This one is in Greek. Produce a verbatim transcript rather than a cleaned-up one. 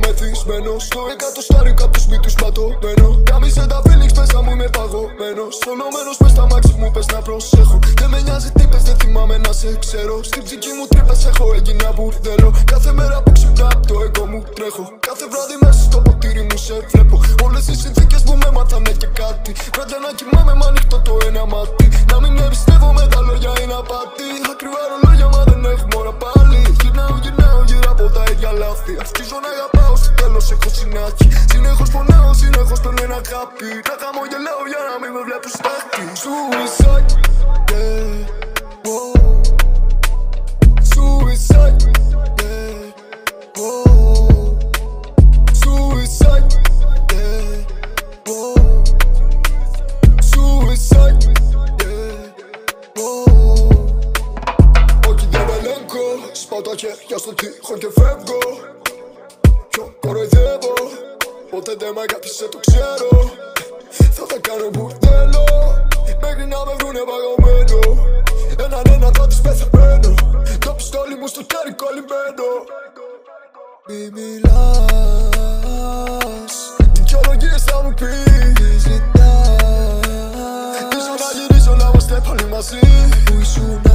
μεθυσμένος. Στο εκατοστάρι κάποιος μύτους πατωμένο. Κάμισε τα feelings μέσα μου είμαι παγωμένος. Φωνωμένος μες στα μάξι μου πες να προσέχω. Δεν με νοιάζει τι πες δεν θυμάμαι να σε ξέρω. Στην ψυχή μου τρύπες έχω έγινα μπουρδέλο. Κάθε μέρα που ξυπνά απ' το εγώ μου τρέχω. Κάθε βράδυ μέσα στο ποτήρι μου σε βλέπω. Όλες οι συνθήκες που με μάθανε και κάτι. Πρέπει να κοιμάμαι μ' ανοιχτό το ένα μάτι. Να μην με πιστεύω με τα λόγια είναι απάτη. Ακριβά ρολόγια μα δεν έχουμε ώρα πάλι. Γυρνάω γυρνάω γύρω από τα ίδια λάθη. Αρχίζω να αγαπάω στο τέλος έχω συνάχη. Συνέχως πονάω συνέχως παίρνω ένα χάπι. Να χαμογελάω για να μην με βλέπουν στάχτη. Suicide, yeah, wow. Suicide, yeah, wow. Suicide, yeah, wow. Suicide, yeah, wow. Όχι δεν με ελέγχω. Σπάω τα χέρια στον τοίχο και φεύγω. Πιο κοροϊδεύω. Ποτέ δεν μ' αγάπησε το ξέρω. Θα τα κάνω μπουρδέλο. Μέχρι να με βρουνε παγωμένο. Έναν ένα θα τις πεθαμένω. Το πιστόλι μου στο χέρι κολλημένο. Μη μιλάς. Δικαιολογίες θα μου πεις. Ζητάς. Ίσως να γυρίσω να είμαστε πάλι μαζί. Που ήσουν